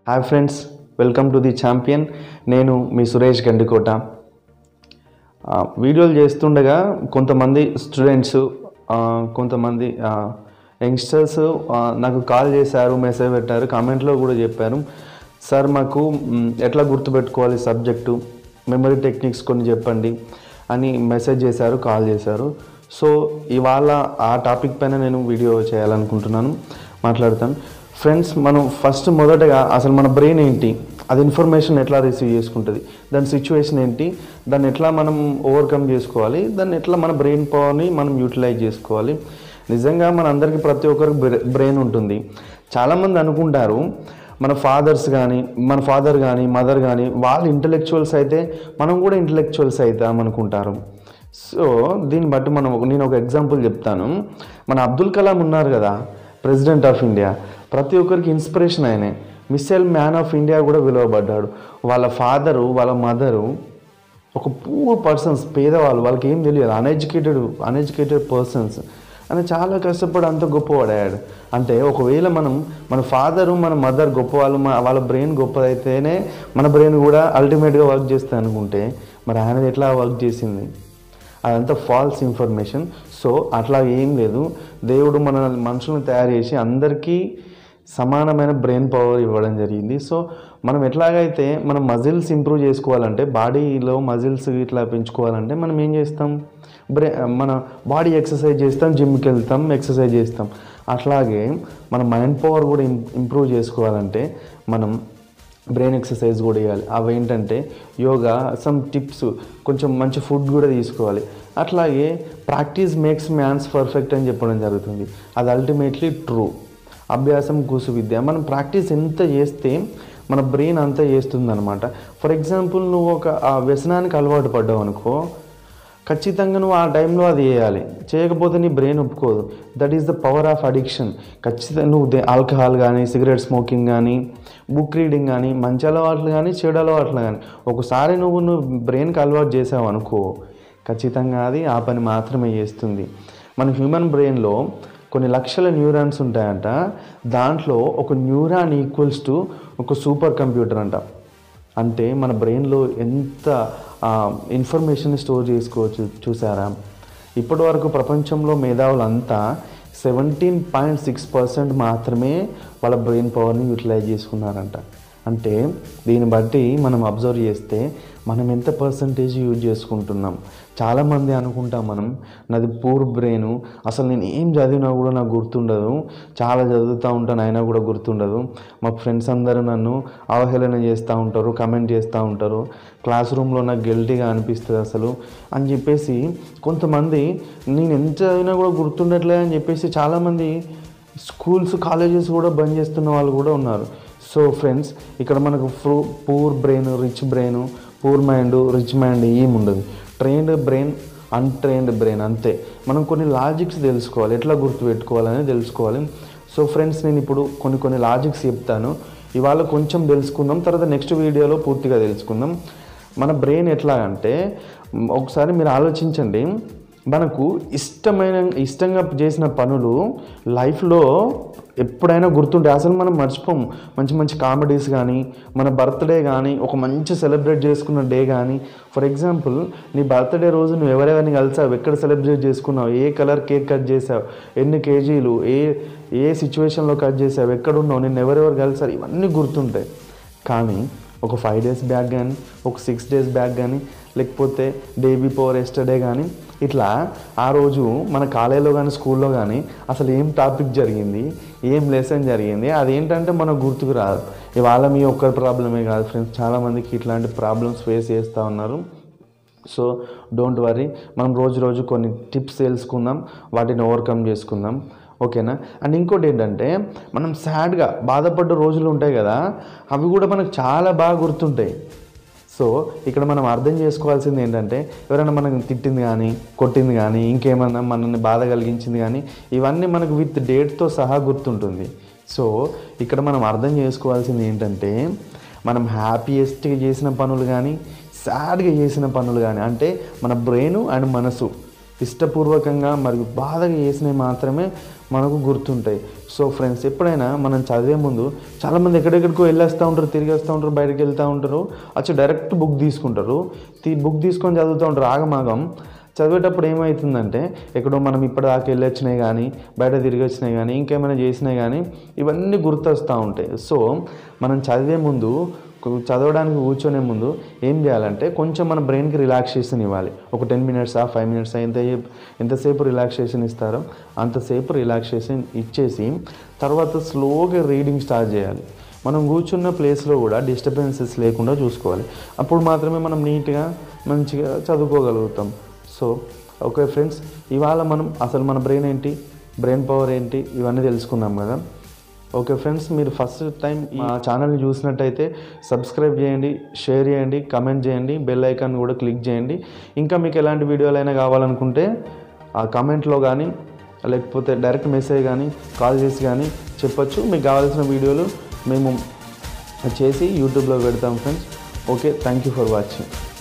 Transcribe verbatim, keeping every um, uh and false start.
Hi friends, welcome to the champion. నేను మీ సురేష్ గండికోట. వీడియోలు చేస్తుండగా కొంతమంది స్టూడెంట్స్, కొంతమంది యంగ్స్టర్స్ నాకు కాల్ చేశారు, మెసేజ్ పెట్టారు, కామెంట్లో కూడా చెప్పారు, సార్ మాకు ఎట్లా గుర్తుపెట్టుకోవాలి సబ్జెక్టు, మెమరీ టెక్నిక్స్ కొన్ని చెప్పండి అని మెసేజ్ చేశారు, కాల్ చేశారు. సో ఇవాళ ఆ టాపిక్ పైన నేను వీడియో చేయాలనుకుంటున్నాను, మాట్లాడతాను. ఫ్రెండ్స్, మనం ఫస్ట్ మొదటగా అసలు మన బ్రెయిన్ ఏంటి, అది ఇన్ఫర్మేషన్ ఎట్లా రిసీవ్ చేసుకుంటుంది, దాని సిచ్యువేషన్ ఏంటి, దాన్ని ఎట్లా మనం ఓవర్కమ్ చేసుకోవాలి, దాన్ని ఎట్లా మన బ్రెయిన్ పవర్ని మనం యూటిలైజ్ చేసుకోవాలి. నిజంగా మన అందరికీ ప్రతి ఒక్కరికి బ్రెయిన్ ఉంటుంది. చాలామంది అనుకుంటారు మన ఫాదర్స్ కానీ మన ఫాదర్ కానీ మదర్ కానీ వాళ్ళు ఇంటలెక్చువల్స్ అయితే మనం కూడా ఇంటలెక్చువల్స్ అవుతాం అనుకుంటారు. సో దీన్ని బట్టి మనం నేను ఒక ఎగ్జాంపుల్ చెప్తాను. మన అబ్దుల్ కలాం ఉన్నారు కదా, ప్రెసిడెంట్ ఆఫ్ ఇండియా, ప్రతి ఒక్కరికి ఇన్స్పిరేషన్ ఆయనే. మిస్సైల్ మ్యాన్ ఆఫ్ ఇండియా కూడా పిలువబడ్డాడు. వాళ్ళ ఫాదరు వాళ్ళ మదరు ఒక పూర్ పర్సన్స్, పేదవాళ్ళు, వాళ్ళకి ఏం తెలియదు, అన్ఎడ్యుకేటెడ్ అన్ఎడ్యుకేటెడ్ పర్సన్స్ అని చాలా కష్టపడి అంత గొప్పవాడాడు. అంటే ఒకవేళ మనం మన ఫాదరు మన మదర్ గొప్పవాళ్ళు, వాళ్ళ బ్రెయిన్ గొప్పదైతేనే మన బ్రెయిన్ కూడా అల్టిమేట్గా వర్క్ చేస్తుంది అనుకుంటే మరి ఆయన ఎట్లా వర్క్ చేసింది? అదంతా ఫాల్స్ ఇన్ఫర్మేషన్. సో అట్లా ఏం లేదు. దేవుడు మన మనుషులను తయారు చేసి అందరికీ సమానమైన బ్రెయిన్ పవర్ ఇవ్వడం జరిగింది. సో మనం ఎట్లాగైతే మనం మజిల్స్ ఇంప్రూవ్ చేసుకోవాలంటే, బాడీలో మజిల్స్ ఇట్లా పెంచుకోవాలంటే మనం ఏం చేస్తాం, బ్రె మన బాడీ ఎక్సర్సైజ్ చేస్తాం, జిమ్కి వెళ్తాం, ఎక్సర్సైజ్ చేస్తాం. అట్లాగే మన మైండ్ పవర్ కూడా ఇంప్రూవ్ చేసుకోవాలంటే మనం బ్రెయిన్ ఎక్సర్సైజ్ కూడా చేయాలి. అవి ఏంటంటే యోగా, సమ్ టిప్స్, కొంచెం మంచి ఫుడ్ కూడా తీసుకోవాలి. అట్లాగే ప్రాక్టీస్ మేక్స్ మ్యాన్స్ పర్ఫెక్ట్ అని చెప్పడం జరుగుతుంది. అది అల్టిమేట్లీ ట్రూ. అభ్యాసం కూసు విద్య. మనం ప్రాక్టీస్ ఎంత చేస్తే మన బ్రెయిన్ అంతా చేస్తుంది అనమాట. ఫర్ ఎగ్జాంపుల్, నువ్వు ఒక వ్యసనానికి అలవాటు పడ్డావు అనుకో, ఖచ్చితంగా నువ్వు ఆ టైంలో అది చేయాలి, చేయకపోతే నీ బ్రెయిన్ ఒప్పుకోదు. That is the power of addiction. ఖచ్చితంగా నువ్వు ఆల్కహాల్ కానీ, సిగరెట్ స్మోకింగ్ కానీ, బుక్ రీడింగ్ కానీ, మంచి అలవాట్లు కానీ, చెడు అలవాట్లు కానీ ఒకసారి నువ్వు నువ్వు బ్రెయిన్కి అలవాటు చేసావు అనుకో, ఖచ్చితంగా అది ఆ పని మాత్రమే చేస్తుంది. మన హ్యూమన్ బ్రెయిన్లో కొన్ని లక్షల న్యూరాన్స్ ఉంటాయంట. దాంట్లో ఒక న్యూరాన్ ఈక్వల్స్ టు ఒక సూపర్ కంప్యూటర్ అంట. అంటే మన బ్రెయిన్లో ఎంత ఇన్ఫర్మేషన్ స్టోర్ చేసుకోవచ్చు చూసారా? ఇప్పటి వరకు ప్రపంచంలో మేధావులంతా సెవెంటీన్ పాయింట్ సిక్స్ పర్సెంట్ మాత్రమే వాళ్ళ బ్రెయిన్ పవర్ని యూటిలైజ్ చేసుకున్నారంట. అంటే దీన్ని బట్టి మనం అబ్జర్వ్ చేస్తే మనం ఎంత పర్సంటేజ్ యూజ్ చేసుకుంటున్నాం. చాలామంది అనుకుంటాం మనం, నాది పూర్ బ్రెయిన్, అసలు నేను ఏం చదివినా కూడా నాకు గుర్తుండదు, చాలా చదువుతూ ఉంటాను అయినా కూడా గుర్తుండదు, మా ఫ్రెండ్స్ అందరూ నన్ను అవహేళన చేస్తూ ఉంటారు, కమెంట్ చేస్తూ ఉంటారు, క్లాస్ రూమ్లో నాకు గిల్టీగా అనిపిస్తుంది అసలు అని చెప్పేసి కొంతమంది, నేను ఎంత చదివినా కూడా గుర్తుండట్లే అని చెప్పేసి చాలామంది స్కూల్స్ కాలేజెస్ కూడా బంద్ చేస్తున్న వాళ్ళు కూడా ఉన్నారు. సో ఫ్రెండ్స్, ఇక్కడ మనకు ఫ్రూ poor brain, rich brain, poor mind, rich mind ఏమి ఉండదు. ట్రైన్డ్ బ్రెయిన్, అన్ట్రైన్డ్ బ్రెయిన్ అంతే. మనం కొన్ని లాజిక్స్ తెలుసుకోవాలి, ఎట్లా గుర్తుపెట్టుకోవాలని తెలుసుకోవాలి. సో ఫ్రెండ్స్, నేను ఇప్పుడు కొన్ని కొన్ని లాజిక్స్ చెప్తాను. ఇవాళ కొంచెం తెలుసుకుందాం, తర్వాత నెక్స్ట్ వీడియోలో పూర్తిగా తెలుసుకుందాం. మన బ్రెయిన్ ఎట్లా అంటే, ఒకసారి మీరు ఆలోచించండి, మనకు ఇష్టమైన ఇష్టంగా చేసిన పనులు లైఫ్లో ఎప్పుడైనా గుర్తుంటే అసలు మనం మర్చిపోము. మంచి మంచి కామెడీస్ కానీ, మన బర్త్డే కానీ, ఒక మంచి సెలబ్రేట్ చేసుకున్న డే కానీ. ఫర్ ఎగ్జాంపుల్, నీ బర్త్డే రోజు నువ్వు ఎవరెవరిని కలిసావు, ఎక్కడ సెలబ్రేట్ చేసుకున్నావు, ఏ కలర్ కేక్ కట్ చేసావు, ఎన్ని కేజీలు, ఏ ఏ సిచ్యువేషన్లో కట్ చేసావు, ఎక్కడున్నావు, నేను ఎవరెవరు కలిసారు, ఇవన్నీ గుర్తుంటాయి. కానీ ఒక ఫైవ్ డేస్ బ్యాక్ కానీ, ఒక సిక్స్ డేస్ బ్యాక్ కానీ, లేకపోతే డే బిఫోర్ ఎస్టర్డే కానీ, ఇట్లా ఆ రోజు మన కాలేజీలో కానీ స్కూల్లో కానీ అసలు ఏం టాపిక్ జరిగింది, ఏం లెసన్ జరిగింది, అదేంటంటే మనకు గుర్తుకు రాదు. ఇవాళ మీ ఒక్కరి ప్రాబ్లమే కాదు ఫ్రెండ్స్, చాలామందికి ఇట్లాంటి ప్రాబ్లమ్స్ ఫేస్ చేస్తూ ఉన్నారు. సో డోంట్ వరీ, మనం రోజు రోజు కొన్ని టిప్స్ తెలుసుకుందాం, వాటిని ఓవర్కమ్ చేసుకుందాం, ఓకేనా? అండ్ ఇంకోటి ఏంటంటే, మనం సాడ్గా బాధపడ్డ రోజులు ఉంటాయి కదా, అవి కూడా మనకు చాలా బాగా గుర్తుంటాయి. సో ఇక్కడ మనం అర్థం చేసుకోవాల్సింది ఏంటంటే, ఎవరైనా మనకు తిట్టింది కానీ, కొట్టింది కానీ, ఇంకేమన్నా మనల్ని బాధ కలిగించింది కానీ, ఇవన్నీ మనకు విత్ డేట్తో సహా గుర్తుంటుంది. సో ఇక్కడ మనం అర్థం చేసుకోవాల్సింది ఏంటంటే, మనం హ్యాపీయెస్ట్గా చేసిన పనులు కానీ, సాడ్గా చేసిన పనులు కానీ, అంటే మన బ్రెయిన్ అండ్ మనసు ఇష్టపూర్వకంగా మరియు బాధగా చేసినవి మాత్రమే మనకు గుర్తుంటాయి. సో ఫ్రెండ్స్, ఎప్పుడైనా మనం చదివే ముందు చాలామంది ఎక్కడెక్కడికో వెళ్ళేస్తూ ఉంటారు, తిరిగి వస్తూ ఉంటారు, బయటకు వెళ్తూ ఉంటారు, వచ్చి డైరెక్ట్ బుక్ తీసుకుంటారు, తీ బుక్ తీసుకొని చదువుతూ ఉంటారు ఆగమాగం. చదివేటప్పుడు ఏమవుతుందంటే ఎక్కడో మనం ఇప్పటిదాకా వెళ్ళి వచ్చినాయి కానీ, బయట తిరిగి వచ్చినాయి కానీ, ఇంకేమైనా చేసినాయి కానీ ఇవన్నీ గుర్తొస్తూ ఉంటాయి. సో మనం చదివే ముందు, చదవడానికి కూర్చొనే ముందు ఏం చేయాలంటే కొంచెం మన బ్రెయిన్కి రిలాక్సేషన్ ఇవ్వాలి. ఒక టెన్ మినిట్సా ఫైవ్ మినిట్సా ఎంత ఎంతసేపు రిలాక్సేషన్ ఇస్తారో అంతసేపు రిలాక్సేషన్ ఇచ్చేసి తర్వాత స్లోగా రీడింగ్ స్టార్ట్ చేయాలి. మనం కూర్చున్న ప్లేస్లో కూడా డిస్టర్బెన్సెస్ లేకుండా చూసుకోవాలి. అప్పుడు మాత్రమే మనం నీట్గా మంచిగా చదువుకోగలుగుతాం. సో ఓకే ఫ్రెండ్స్, ఇవాళ మనం అసలు మన బ్రెయిన్ ఏంటి, బ్రెయిన్ పవర్ ఏంటి, ఇవన్నీ తెలుసుకున్నాం కదా. ఓకే ఫ్రెండ్స్, మీరు ఫస్ట్ టైం మా ఛానల్ని చూసినట్టయితే సబ్స్క్రైబ్ చేయండి, షేర్ చేయండి, కమెంట్ చేయండి, బెల్ ఐకాన్ కూడా క్లిక్ చేయండి. ఇంకా మీకు ఎలాంటి వీడియోలైనా కావాలనుకుంటే ఆ కమెంట్లో కానీ లేకపోతే డైరెక్ట్ మెసేజ్ కానీ కాల్ చేసి కానీ చెప్పొచ్చు. మీకు కావాల్సిన వీడియోలు మేము చేసి యూట్యూబ్లో పెడతాం friends. Okay, thank you for watching.